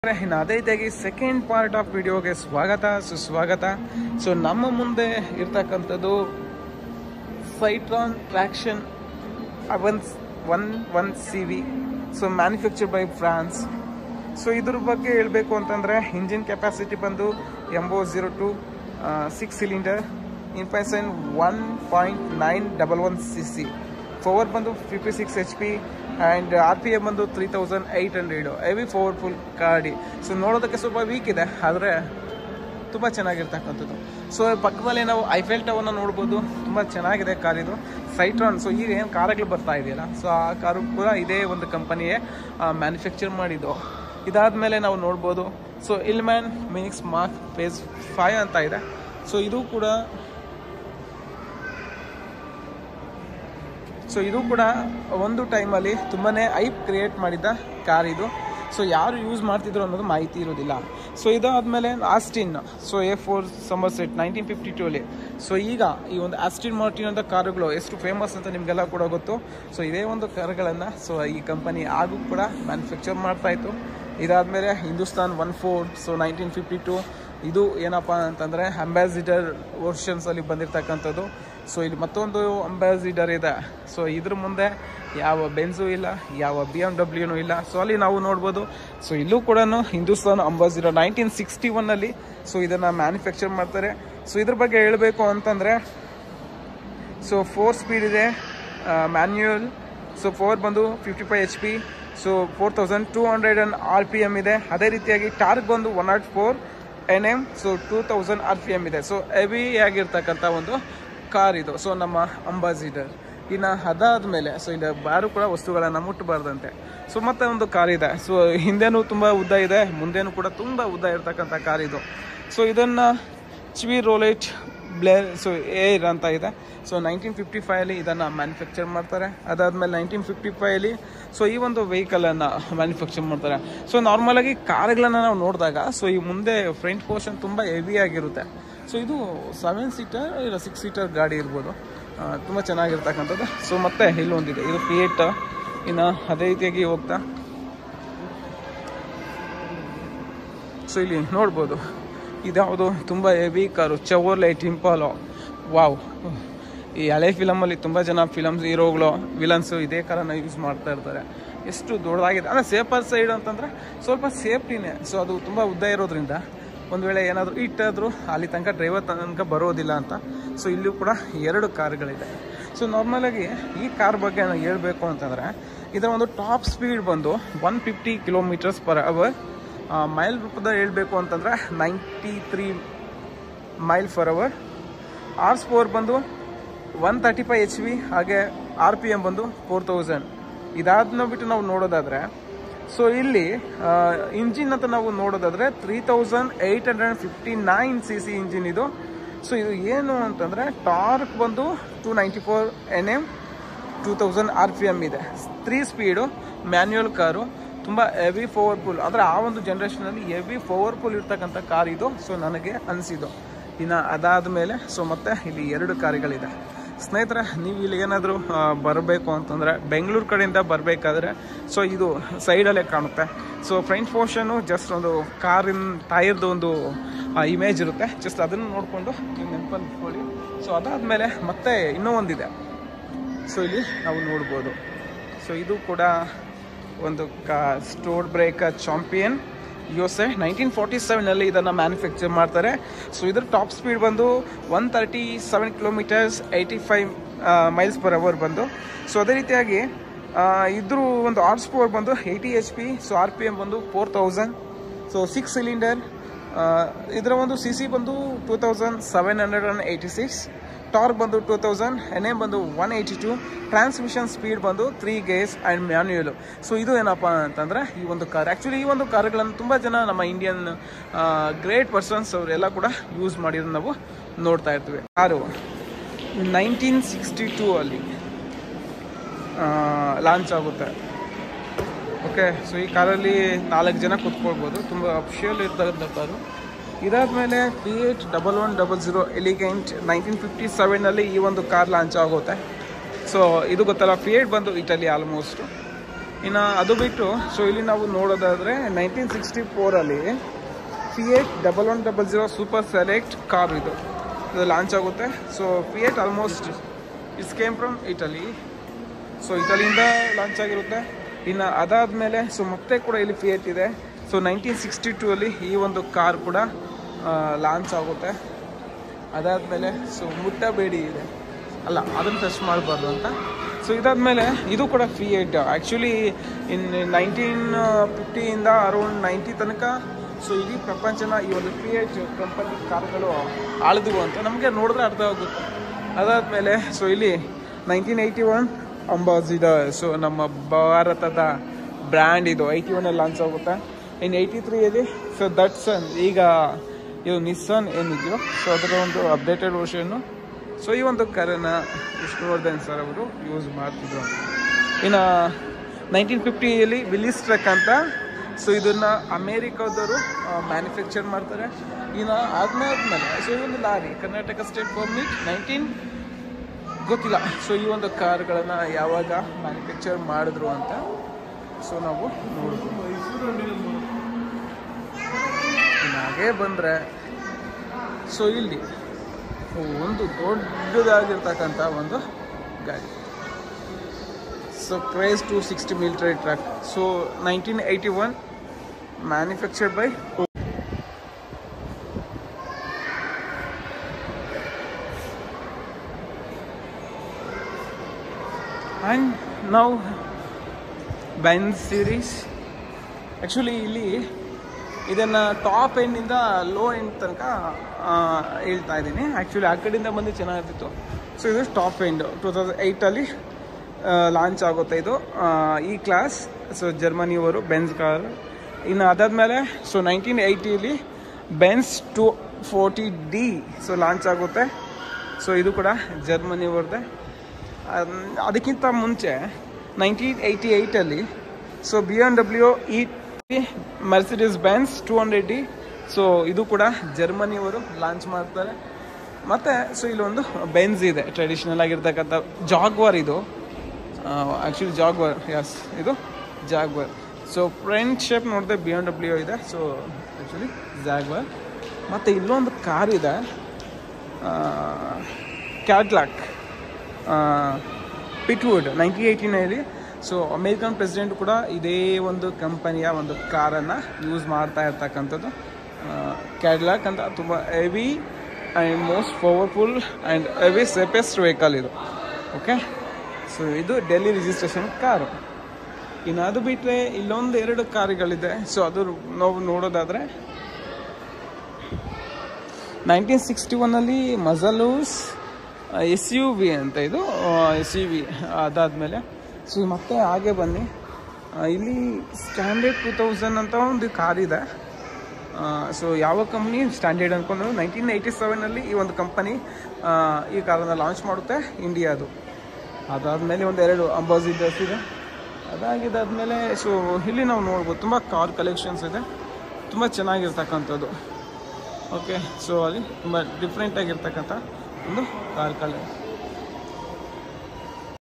ಇನ್ನು ಅದೇ ರೀತಿಯಾಗಿ ಸೆಕೆಂಡ್ ಪಾರ್ಟ್ ಆಫ್ ವಿಡಿಯೋಗೆ ಸ್ವಾಗತ ಸುಸ್ವಾಗತ. ಸೊ ನಮ್ಮ ಮುಂದೆ ಇರ್ತಕ್ಕಂಥದ್ದು Citroen traction 1 CV. So manufacture by France. So ಇದ್ರ ಬಗ್ಗೆ ಹೇಳಬೇಕು ಅಂತಂದರೆ ಇಂಜಿನ್ ಕೆಪಾಸಿಟಿ ಬಂದು MO02 6 ಸಿಲಿಂಡರ್, ಇನ್ಪೈಸನ್ 1.911 cc, ಪವರ್ ಬಂದು 56 HP ಆ್ಯಂಡ್ RPM ಬಂದು 3800. ಹೆವಿ ಪವರ್ಫುಲ್ ಗಾಡಿ. ಸೊ ನೋಡೋದಕ್ಕೆ ಸ್ವಲ್ಪ ವೀಕ್ ಇದೆ, ಆದರೆ ತುಂಬ ಚೆನ್ನಾಗಿರ್ತಕ್ಕಂಥದ್ದು. ಸೊ ಪಕ್ಕದಲ್ಲಿ ನಾವು ಐಫೆಲ್ ಟವರ್ನ ನೋಡ್ಬೋದು. ತುಂಬ ಚೆನ್ನಾಗಿದೆ ಕಾರಿದು ಸೈಟ್ರಾನ್. ಸೊ ಈಗ ಏನು ಕಾರುಗಳು ಬರ್ತಾ ಇದೆಯಲ್ಲ, ಸೊ ಆ ಕಾರು ಕೂಡ ಇದೇ ಒಂದು ಕಂಪನಿಯೇ ಮ್ಯಾನುಫ್ಯಾಕ್ಚರ್ ಮಾಡಿದ್ದು. ಇದಾದಮೇಲೆ ನಾವು ನೋಡ್ಬೋದು so Hillman Minx mark phase 5 ಅಂತ ಇದೆ. ಸೊ ಇದು ಕೂಡ ಒಂದು ಟೈಮಲ್ಲಿ ತುಂಬಾ ಐಪ್ ಕ್ರಿಯೇಟ್ ಮಾಡಿದ್ದ ಕಾರ್ ಇದು. ಸೊ ಯಾರು ಯೂಸ್ ಮಾಡ್ತಿದ್ರು ಅನ್ನೋದು ಮಾಹಿತಿ ಇರೋದಿಲ್ಲ. ಸೊ ಇದಾದಮೇಲೆ ಆಸ್ಟಿನ್, ಸೊ A4 ಸಮರ್ಸೆಟ್ 1952ಅಲ್ಲಿ. ಸೊ ಈಗ ಈ ಒಂದು ಆಸ್ಟಿನ್ ಮಾರ್ಟಿನ್ ಅಂತ ಕಾರುಗಳು ಎಷ್ಟು ಫೇಮಸ್ ಅಂತ ನಿಮಗೆಲ್ಲ ಕೂಡ ಗೊತ್ತು. ಸೊ ಇದೇ ಒಂದು ಕಾರುಗಳನ್ನು ಸೊ ಈ ಕಂಪನಿ ಆಗು ಕೂಡ ಮ್ಯಾನುಫ್ಯಾಕ್ಚರ್ ಮಾಡ್ತಾಯಿತ್ತು. ಇದಾದಮೇಲೆ ಹಿಂದೂಸ್ತಾನ್ 14, ಸೊ 1952. ಇದು ಏನಪ್ಪ ಅಂತಂದರೆ ಅಂಬಾಸಿಡರ್ ವರ್ಷನ್ಸಲ್ಲಿ ಬಂದಿರತಕ್ಕಂಥದ್ದು. ಸೊ ಇಲ್ಲಿ ಮತ್ತೊಂದು ಅಂಬಾಸಿಡರ್ ಇದೆ. ಸೊ ಇದ್ರ ಮುಂದೆ ಯಾವ ಬೆನ್ಸು ಇಲ್ಲ, ಯಾವ BMW ಇಲ್ಲ. ಸೊ ಅಲ್ಲಿ ನಾವು ನೋಡ್ಬೋದು. ಸೊ ಇಲ್ಲೂ ಕೂಡ ಹಿಂದೂಸ್ತಾನ್ ಅಂಬಾಸಿಡರ್ 1961ಅಲ್ಲಿ ಸೊ ಇದನ್ನು ಮ್ಯಾನುಫ್ಯಾಕ್ಚರ್ ಮಾಡ್ತಾರೆ. ಸೊ ಇದ್ರ ಬಗ್ಗೆ ಹೇಳಬೇಕು ಅಂತಂದರೆ ಸೊ 4 ಸ್ಪೀಡ್ ಇದೆ ಮ್ಯಾನ್ಯುಯಲ್. ಸೊ ಪವರ್ ಬಂದು 55 HP, ಸೊ 4200 RPM ಇದೆ. ಅದೇ ರೀತಿಯಾಗಿ ಟಾರ್ಕ್ ಬಂದು 104 Nm, ಸೊ 2000 RPM ಇದೆ. ಸೊ ಹೆವಿ ಆಗಿರ್ತಕ್ಕಂಥ ಒಂದು ಕಾರ್ ಇದು. ಸೊ ನಮ್ಮ ಅಂಬಾಸಿಡರ್. ಇನ್ನು ಅದಾದಮೇಲೆ ಸೊ ಇಲ್ಲಿ ಯಾರು ಕೂಡ ವಸ್ತುಗಳನ್ನು ಮುಟ್ಟಬಾರ್ದಂತೆ. ಸೊ ಮತ್ತೆ ಒಂದು ಕಾರ್ ಇದೆ. ಸೊ ಹಿಂದೆನೂ ತುಂಬ ಉದ್ದ ಇದೆ, ಮುಂದೆನೂ ಕೂಡ ತುಂಬ ಉದ್ದ ಇರ್ತಕ್ಕಂಥ ಕಾರ್ ಇದು. ಸೊ ಇದನ್ನು ರೋಲೆಟ್ ಬ್ಲೇರ್ ಸೊ ಏರ್ ಅಂತ ಇದೆ. ಸೊ 1955ಅಲ್ಲಿ ಇದನ್ನು ಮ್ಯಾನುಫ್ಯಾಕ್ಚರ್ ಮಾಡ್ತಾರೆ. ಅದಾದಮೇಲೆ 1955ಅಲ್ಲಿ ಸೊ ಈ ಒಂದು ವೆಹಿಕಲನ್ನು ಮ್ಯಾನುಫ್ಯಾಕ್ಚರ್ ಮಾಡ್ತಾರೆ. ಸೊ ನಾರ್ಮಲಾಗಿ ಕಾರುಗಳನ್ನು ನಾವು ನೋಡಿದಾಗ ಸೊ ಈ ಮುಂದೆ ಫ್ರಂಟ್ ಪೋರ್ಷನ್ ತುಂಬ ಹೆವಿ ಆಗಿರುತ್ತೆ. ಸೊ ಇದು 7 ಸೀಟರ್ ಇಲ್ಲ 6 ಸೀಟರ್ ಗಾಡಿ ಇರ್ಬೋದು. ತುಂಬ ಚೆನ್ನಾಗಿರ್ತಕ್ಕಂಥದ್ದು. ಸೊ ಮತ್ತೆ ಇಲ್ಲೊಂದಿದೆ, ಇದು ಫಿಯೇಟ್. ಇನ್ನು ಅದೇ ರೀತಿಯಾಗಿ ಹೋಗ್ತಾ ಸೊ ಇಲ್ಲಿ ನೋಡ್ಬೋದು ಇದ್ಯಾವುದು ತುಂಬ heavy car, Chevrolet Impala. Wow, ಈ ಹಳೆ ಫಿಲಮಲ್ಲಿ ತುಂಬ ಜನ ಹೀರೋಗಳು ವಿಲನ್ಸು ಇದೇ ಕಾರನ್ನು ಯೂಸ್ ಮಾಡ್ತಾ ಇರ್ತಾರೆ. ಎಷ್ಟು ದೊಡ್ಡದಾಗಿದೆ ಅಂದರೆ ಸೇಫರ್ ಸೈಡ್ ಅಂತಂದರೆ ಸ್ವಲ್ಪ ಸೇಫ್ಟಿನೇ. ಸೊ ಅದು ತುಂಬ ಉದ್ದ ಇರೋದ್ರಿಂದ ಒಂದು ವೇಳೆ ಏನಾದರೂ ಇಟ್ಟಾದರೂ ಅಲ್ಲಿ ತನಕ ಡ್ರೈವರ್ ತನಕ ಬರೋದಿಲ್ಲ ಅಂತ. ಸೊ ಇಲ್ಲೂ ಕೂಡ 2 ಕಾರುಗಳಿದೆ. ಸೊ ನಾರ್ಮಲಾಗಿ ಈ ಕಾರ್ ಬಗ್ಗೆ ನಾನು ಹೇಳಬೇಕು ಅಂತಂದರೆ ಇದರ ಒಂದು ಟಾಪ್ ಸ್ಪೀಡ್ ಬಂದು 150 km/h. ಮೈಲ್ ರೂಪದಲ್ಲಿ ಹೇಳಬೇಕು ಅಂತಂದರೆ 93 mph. ಆರ್ಸ್ ಪವರ್ ಬಂದು 135 HP, ಹಾಗೆ RPM ಬಂದು 4000. ಇದಾದನ್ನ ಬಿಟ್ಟು ನಾವು ನೋಡೋದಾದರೆ ಸೊ ಇಲ್ಲಿ ಇಂಜಿನ್ ಅಂತ ನಾವು ನೋಡೋದಾದರೆ 3859 cc ಇಂಜಿನ್ ಇದು. ಸೊ ಇದು ಏನು ಅಂತಂದರೆ ಟಾರ್ಕ್ ಬಂದು 294 Nm, 2000 RPM ಇದೆ. 3 ಸ್ಪೀಡು ಮ್ಯಾನ್ಯುಯಲ್ ಕಾರು, ತುಂಬ ಹೆವಿ ಪವರ್ಫುಲ್. ಅಂದರೆ ಆ ಒಂದು ಜನ್ರೇಷನಲ್ಲಿ ಹೆವಿ ಪವರ್ಫುಲ್ ಇರ್ತಕ್ಕಂಥ ಕಾರ್ ಇದು. ಸೊ ನನಗೆ ಅನಿಸಿದ್ದು. ಇನ್ನು ಅದಾದಮೇಲೆ ಸೊ ಮತ್ತೆ ಇಲ್ಲಿ 2 ಕಾರುಗಳಿದೆ. ಸ್ನೇಹಿತರೆ, ನೀವು ಇಲ್ಲಿ ಏನಾದರೂ ಬರಬೇಕು ಅಂತಂದರೆ ಬೆಂಗಳೂರು ಕಡೆಯಿಂದ ಬರಬೇಕಾದ್ರೆ ಸೊ ಇದು ಸೈಡಲ್ಲೇ ಕಾಣುತ್ತೆ. ಸೊ ಫ್ರಂಟ್ ಪೋರ್ಷನ್ನು ಜಸ್ಟ್ ಒಂದು ಕಾರಿನ ಟೈರ್ದು ಒಂದು ಇಮೇಜ್ ಇರುತ್ತೆ. ಜಸ್ಟ್ ಅದನ್ನು ನೋಡಿಕೊಂಡು ನೀವು ನೆನಪಲ್ಲಿ ಇಟ್ಕೊಳ್ಳಿ. ಸೊ ಅದಾದಮೇಲೆ ಮತ್ತೆ ಇನ್ನೂ ಒಂದಿದೆ. ಸೊ ಇಲ್ಲಿ ನಾವು ನೋಡ್ಬೋದು. ಸೊ ಇದು ಕೂಡ ಒಂದು ಸ್ಟೋರ್ ಬ್ರೇಕರ್ ಚಾಂಪಿಯನ್ USA 1947ನಲ್ಲಿ ಇದನ್ನು ಮ್ಯಾನುಫ್ಯಾಕ್ಚರ್ ಮಾಡ್ತಾರೆ. ಸೊ ಇದ್ರ ಟಾಪ್ ಸ್ಪೀಡ್ ಬಂದು 137 km, 85 mph ಬಂದು. ಸೊ ಅದೇ ರೀತಿಯಾಗಿ ಇದ್ರ ಒಂದು ಆರ್ಸ್ ಪವರ್ ಬಂದು 80 HP, ಸೊ RPM ಬಂದು 4000. So 6 cylinder. ಇದರ ಒಂದು CC ಬಂದು 2786, ಟಾರ್ಕ್ ಬಂದು 2000, Nm ಬಂದು 182, ಟ್ರಾನ್ಸ್ಮಿಷನ್ ಸ್ಪೀಡ್ ಬಂದು 3 ಗೇರ್ಸ್ ಆ್ಯಂಡ್ ಮ್ಯಾನ್ಯುಯಲು. ಸೊ ಇದು ಏನಪ್ಪ ಅಂತಂದರೆ ಈ ಒಂದು ಕಾರ್. ಆ್ಯಕ್ಚುಲಿ ಈ ಒಂದು ಕಾರುಗಳನ್ನು ತುಂಬ ಜನ ನಮ್ಮ ಇಂಡಿಯನ್ ಗ್ರೇಟ್ ಪರ್ಸನ್ಸ್ ಅವರೆಲ್ಲ ಕೂಡ ಯೂಸ್ ಮಾಡಿರೋದು ನಾವು ನೋಡ್ತಾ ಇರ್ತೀವಿ. ಕಾರು 1962ಅಲ್ಲಿ ಲಾಂಚ್ ಆಗುತ್ತೆ. ಓಕೆ, ಸೊ ಈ ಕಾರಲ್ಲಿ 4 ಜನ ಕೂತ್ಕೊಳ್ಬೋದು. ತುಂಬ ಅಫಿಷಿಯಲ್ ಇರ್ತಕ್ಕಂಥ ಕಾರು. ಇದಾದಮೇಲೆ ಫಿಯೇಟ್ 1100 ಎಲಿಗೆಂಟ್ 1957ನಲ್ಲಿ ಈ ಒಂದು ಕಾರ್ ಲಾಂಚ್ ಆಗುತ್ತೆ. ಸೊ ಇದು ಗೊತ್ತಲ್ಲ, ಫಿಯೇಟ್ ಬಂದು ಇಟಲಿ ಆಲ್ಮೋಸ್ಟು. ಇನ್ನು ಅದು ಬಿಟ್ಟು ಸೊ ಇಲ್ಲಿ ನಾವು ನೋಡೋದಾದರೆ 1964 Fiat 1100 ಸೂಪರ್ ಸೆಲೆಕ್ಟ್ ಕಾರ್ ಇದು ಲಾಂಚ್ ಆಗುತ್ತೆ. So Fiat almost it's came from Italy. So ಇಟಲಿಯಿಂದ ಲಾಂಚ್ ಆಗಿರುತ್ತೆ. ಇನ್ನು ಅದಾದಮೇಲೆ ಸೊ ಮತ್ತೆ ಕೂಡ ಇಲ್ಲಿ Fiat ಇದೆ. ಸೊ 1962 ಈ ಒಂದು ಕಾರ್ ಕೂಡ ಲಾಂಚ್ ಆಗುತ್ತೆ. ಅದಾದಮೇಲೆ ಸೊ ಮುಟ್ಟಬೇಡಿ ಇದೆ ಅಲ್ಲ, ಅದನ್ನು ಟಚ್ ಮಾಡಬಾರ್ದು ಅಂತ. ಸೊ ಇದಾದಮೇಲೆ ಇದು ಕೂಡ Fiat ಆ್ಯಕ್ಚುಲಿ ಇನ್ 1950 ಅರೌಂಡ್ 90 ತನಕ ಸೊ ಇಡೀ ಪ್ರಪಂಚನ ಈ ಒಂದು Fiat ಕಂಪನಿ ಕಾರ್ಗಳು ಆಳಿದ್ವು ಅಂತ ನಮಗೆ ನೋಡಿದ್ರೆ ಅರ್ಥ ಆಗುತ್ತೆ. ಅದಾದಮೇಲೆ ಸೊ ಇಲ್ಲಿ 1981 ಅಂಬಾಸಿಡರ್, ಸೊ ನಮ್ಮ ಭಾರತದ ಬ್ರ್ಯಾಂಡ್ ಇದು 81 ಲಾಂಚ್ ಆಗುತ್ತೆ. ಇನ್ನು 83 ಸೊ ದಟ್ಸನ್, ಈಗ ಇದು ನಿಸ್ಸಾನ್ ಏನಿದೆಯೋ ಸೊ ಅದರ ಒಂದು ಅಪ್ಡೇಟೆಡ್ ವರ್ಷನ್ನು ಸೊ ಈ ಒಂದು ಕಾರನ್ನು ವಿಷ್ಣುವರ್ಧನ್ ಸರ್ ಅವರು ಯೂಸ್ ಮಾಡ್ತಿದ್ರು. ಇನ್ನು 1950 ವಿಲಿಸ್ ಟ್ರಕ್ ಅಂತ, ಸೊ ಇದನ್ನು ಅಮೇರಿಕಾದವರು ಮ್ಯಾನುಫ್ಯಾಕ್ಚರ್ ಮಾಡ್ತಾರೆ. ಇನ್ನು ಆದ್ಮೇಲೆ ಸೊ ಈ ಒಂದು ಲಾರಿ ಕರ್ನಾಟಕ ಸ್ಟೇಟ್ ಪರ್ಮಿಟ್ 19 ಗೊತ್ತಿಲ್ಲ. ಸೊ ಈ ಒಂದು ಕಾರ್ಗಳನ್ನು ಯಾವಾಗ ಮ್ಯಾನುಫ್ಯಾಕ್ಚರ್ ಮಾಡಿದ್ರು ಅಂತ ಸೊ ನಾವು ನೋಡ್ಬೋದು. ಇನ್ನು ಹಾಗೇ ಬಂದರೆ ಸೊ ಇಲ್ಲಿ ಒಂದು ದೊಡ್ಡದಾಗಿರ್ತಕ್ಕಂಥ ಒಂದು ಗಾಡಿ, so Kraz 260 military truck. So 1981 manufactured by and ನಾವು ಬೆಂಜ್ ಸೀರೀಸ್. ಆ್ಯಕ್ಚುಲಿ ಇಲ್ಲಿ ಇದನ್ನು ಟಾಪ್ ಎಂಡಿಂದ ಲೋ ಎಂಡ್ ತನಕ ಹೇಳ್ತಾ ಇದ್ದೀನಿ. ಆ್ಯಕ್ಚುಲಿ ಆ ಕಡೆಯಿಂದ ಬಂದು ಚೆನ್ನಾಗಿರ್ತಿತ್ತು. ಸೊ ಇದು ಟಾಪ್ ಎಂಡ್ 2008 ಲಾಂಚ್ ಆಗುತ್ತೆ ಇದು ಈ ಕ್ಲಾಸ್. ಸೊ ಜರ್ಮನಿಯವರು ಬೆಂಜ್ ಕಾರ್. ಇನ್ನು ಅದಾದಮೇಲೆ so 1980 Benz 240D so launch ಆಗುತ್ತೆ. ಸೊ ಇದು ಕೂಡ ಜರ್ಮನಿಯವ್ರದ್ದೇ. ಅದಕ್ಕಿಂತ ಮುಂಚೆ 1988 so BMW Mercedes Benz 200D, so ಇದು ಕೂಡ ಜರ್ಮನಿಯವರು ಲಾಂಚ್ ಮಾಡ್ತಾರೆ. ಮತ್ತು ಸೊ ಇಲ್ಲೊಂದು ಬೆಂಜ್ ಇದೆ ಟ್ರೆಡಿಷ್ನಲ್ ಆಗಿರ್ತಕ್ಕಂಥ ಜಾಗ್ವಾರ್. ಇದು ಆ್ಯಕ್ಚುಲಿ ಜಾಗ್ವಾರ್, ಯಸ್ ಇದು ಜಾಗ್ವಾರ್. ಸೊ ಫ್ರಂಟ್ ಶೇಪ್ ನೋಡಿದೆ BMW ಇದೆ. So actually Jaguar. ಮತ್ತು ಇಲ್ಲೊಂದು ಕಾರ್ ಇದೆ Cadillac Fleetwood 1989. So American president ಕೂಡ ಇದೇ ಒಂದು ಕಂಪನಿಯ ಒಂದು ಕಾರನ್ನು ಯೂಸ್ ಮಾಡ್ತಾ ಇರ್ತಕ್ಕಂಥದ್ದು. ಕ್ಯಾಡ್ಲಾಕ್ ಅಂತ ತುಂಬ heavy and most powerful and heavy safest vehicle ಇದು. ಓಕೆ, ಸೊ ಇದು ಡೆಲ್ಲಿ ರಿಜಿಸ್ಟ್ರೇಷನ್ ಕಾರು. ಇನ್ನು ಅದು ಬಿಟ್ಟರೆ ಇಲ್ಲೊಂದು 2 ಕಾರುಗಳಿದೆ. ಸೊ ಅದು ನಾವು ನೋಡೋದಾದರೆ 1961 ಮಜಲೂಸ್ SUV ಅಂತ, ಇದು SUV. ಅದಾದಮೇಲೆ ಸೊ ಮತ್ತೆ ಹಾಗೆ ಬನ್ನಿ, ಇಲ್ಲಿ ಸ್ಟ್ಯಾಂಡರ್ಡ್ 2000 ಅಂತ ಒಂದು ಕಾರ್ ಇದೆ. ಸೊ ಯಾವ ಕಂಪ್ನಿ ಸ್ಟ್ಯಾಂಡರ್ಡ್ ಅಂದ್ಕೊಂಡು 1987 ಈ ಒಂದು ಕಂಪನಿ ಈ ಕಾರನ್ನು ಲಾಂಚ್ ಮಾಡುತ್ತೆ ಇಂಡಿಯಾದು. ಅದಾದಮೇಲೆ ಒಂದು 2 ಅಂಬಾಸಿಡರ್ಸ್ ಇದೆ. ಅದಾಗಿದ್ದಾದಮೇಲೆ ಸೊ ಇಲ್ಲಿ ನಾವು ನೋಡ್ಬೋದು ತುಂಬ ಕಾರ್ ಕಲೆಕ್ಷನ್ಸ್ ಇದೆ, ತುಂಬ ಚೆನ್ನಾಗಿರ್ತಕ್ಕಂಥದ್ದು. ಓಕೆ, ಸೊ ಅಲ್ಲಿ ತುಂಬ ಡಿಫ್ರೆಂಟಾಗಿರ್ತಕ್ಕಂಥ ಒಂದು ಕಾರ್